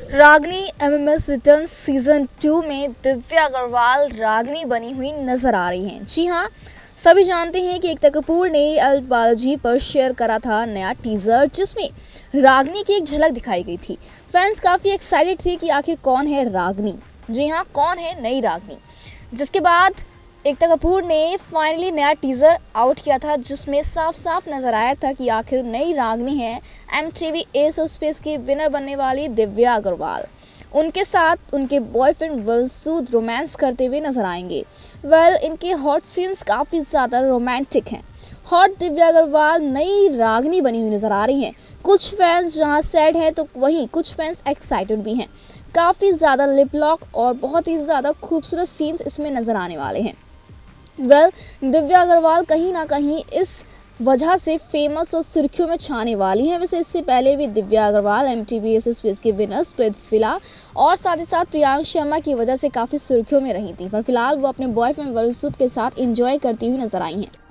रागनी MMS return season 2 में दिव्या अग्रवाल रागनी बनी हुई नजर आ रही हैं। जी हाँ, सभी जानते हैं कि एकता कपूर ने एल बालाजी पर शेयर करा था नया टीजर, जिसमें रागनी की एक झलक दिखाई गई थी। फैंस काफ़ी एक्साइटेड थे कि आखिर कौन है रागनी। जी हाँ, कौन है नई रागनी। जिसके बाद एकता कपूर ने फाइनली नया टीज़र आउट किया था, जिसमें साफ साफ नजर आया था कि आखिर नई रागनी है MTV एस ऑफ स्पेस की विनर बनने वाली दिव्या अग्रवाल। उनके साथ उनके बॉयफ्रेंड विल सूद रोमांस करते हुए नजर आएंगे। इनके हॉट सीन्स काफ़ी ज़्यादा रोमांटिक हैं। हॉट दिव्या अग्रवाल नई रागनी बनी हुई नजर आ रही हैं। कुछ फैंस जहां सैड हैं तो वहीं कुछ फैंस एक्साइटेड भी हैं। काफ़ी ज़्यादा लिप लॉक और बहुत ही ज़्यादा खूबसूरत सीन्स इसमें नज़र आने वाले हैं। दिव्या अग्रवाल कहीं ना कहीं इस वजह से फेमस और सुर्खियों में छाने वाली हैं। वैसे इससे पहले भी Divya Agarwal MTV Ace Space के विनर स्प्लिट्सविला और साथ ही साथ प्रियांश शर्मा की वजह से काफ़ी सुर्खियों में रही थी, पर फिलहाल वो अपने बॉयफ्रेंड विल सूद के साथ एंजॉय करती हुई नजर आई हैं।